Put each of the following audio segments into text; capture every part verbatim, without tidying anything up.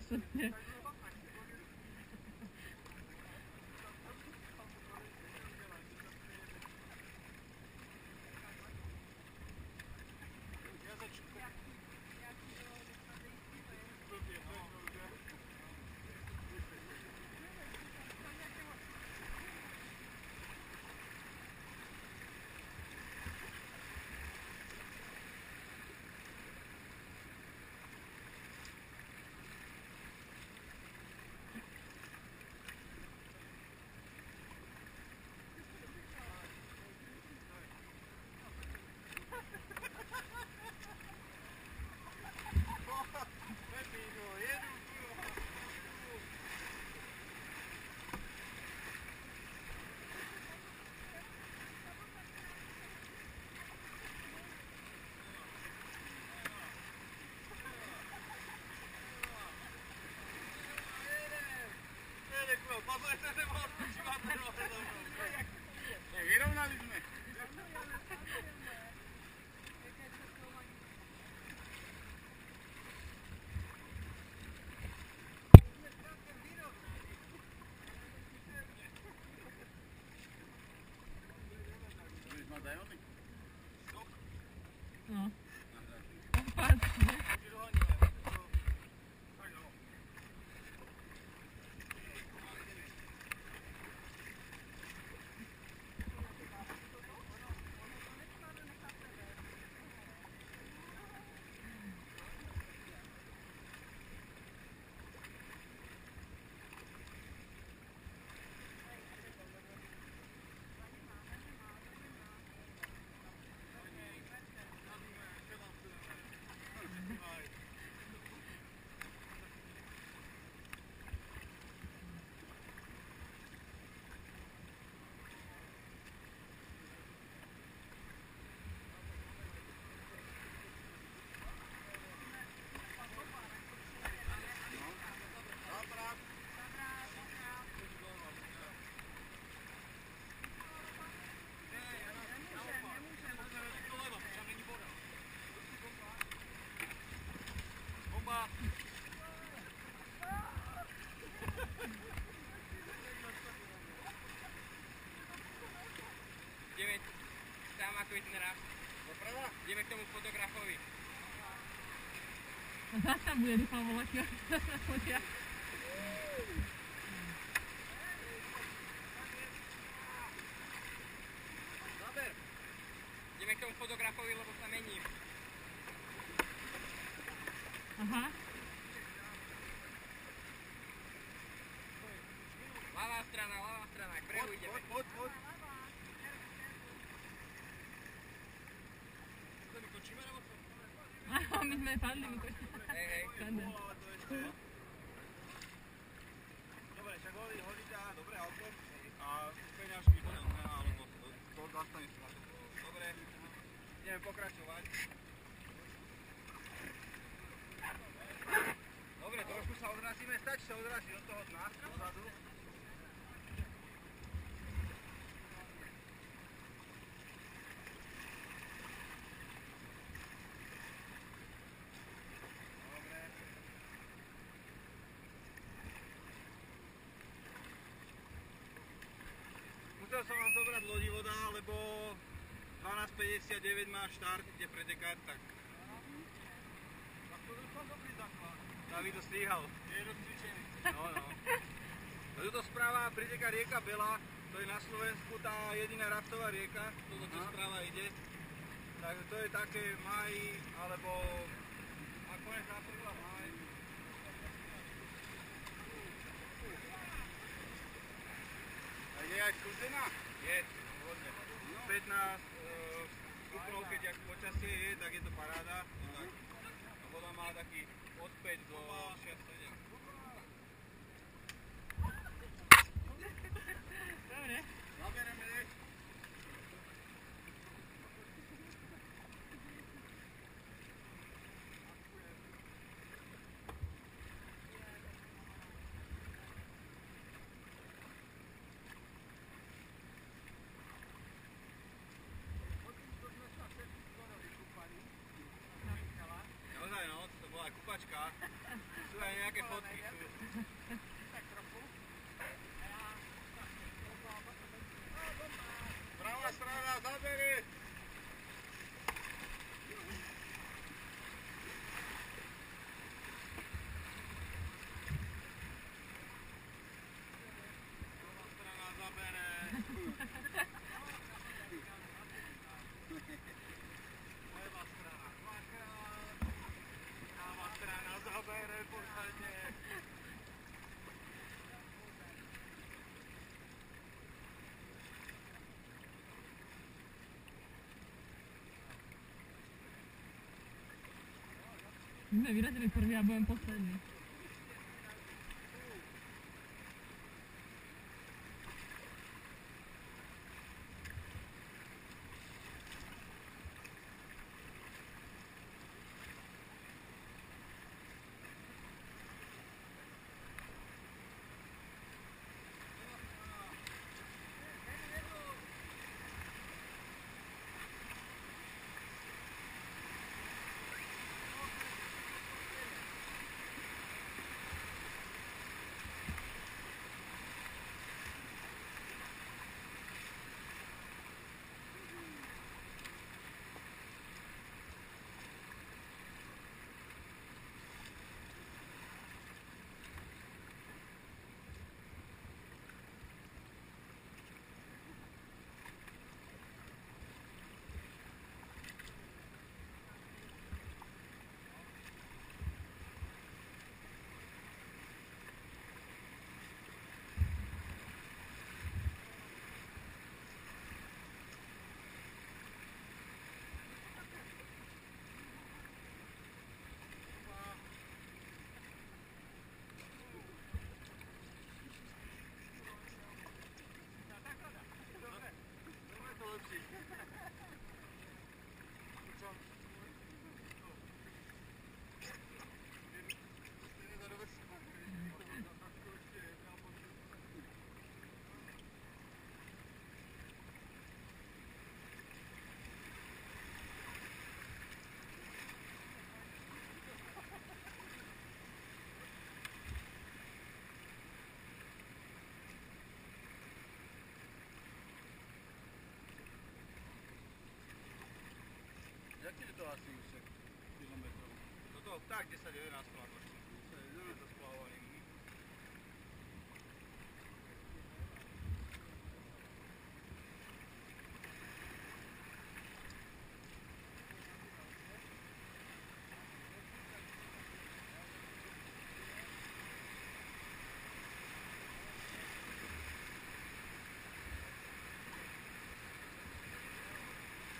Absolutne. Vyrovnali sme. No. Opatrne. Ideme tam, ako je ten rast. Doprava? Ideme k tomu fotografovi. A zás tam bude dúfam volať. Zaber! Ideme k tomu fotografovi, lebo sa mením. Aha. Ľavá strana, ľavá strana, k brehu ideme. Poď, poď, poď. Áno, my sme padli, my kočíme. Hej, hej. Sanda. Dobre, však hodí, hodí ťa, dobre, auto. A peňažky, alebo to zastane sa. Dobre, ideme pokračovať. Dobre, trošku sa odrazíme, stačí sa odraziť od toho dna, dozadu. Musel som vám zobrať lodivoda, lebo dvanásť päťdesiatdeväť má štart, ide pretekať, tak... Tak to som dobrý základ. David to stíhal. Je rozcvičený. No, no. A tuto správa priteka rieka Bela, to je na Slovensku tá jediná raftová rieka, toto tu správa ide. Takže to je také maj, alebo... A konec apríla maj. A je aj skúsená? Je, hodne. pätnásť stupňov, keď jak počasie je, tak je to paráda. Tak. A voda má taký od päť do šesť sedem. Dobre. Zabereme. Naozaj no, to bola kúpačka. Sú aj nejaké My jsme vyrazili první a budeme poslední. Jak je to asi úsek kilometrov? Toto tak desať jedenásť kilometrov. desať jedenásť to splávaný.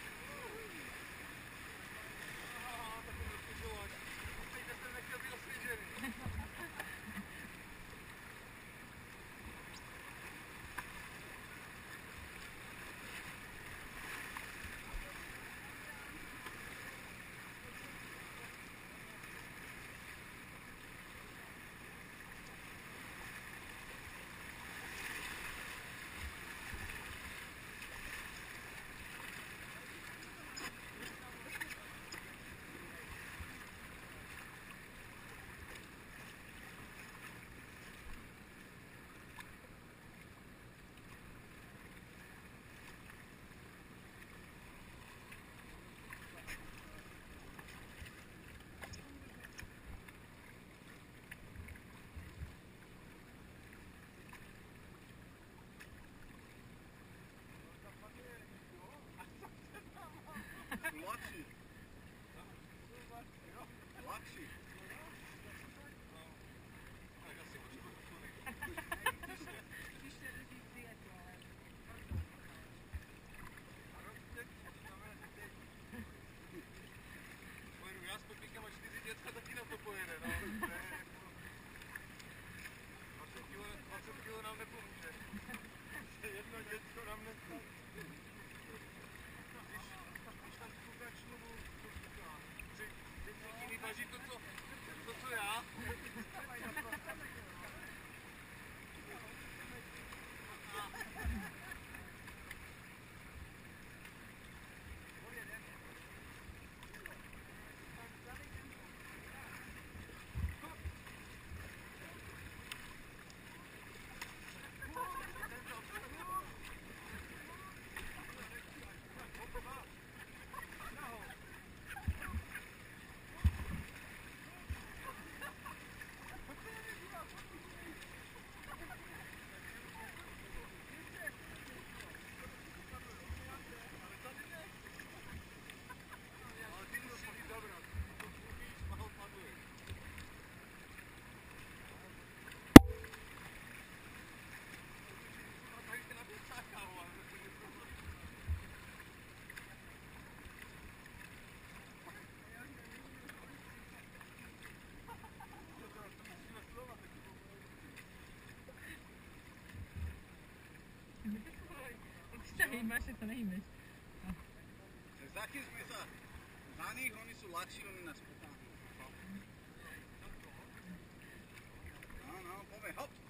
Teď jsem nechtěl být osvědčený. Ty sa hýbaš, že sa nehýbeš. Zatím sme sa za nich, oni sú ľahší, oni nás potáhnu. No, no, poďme, hop.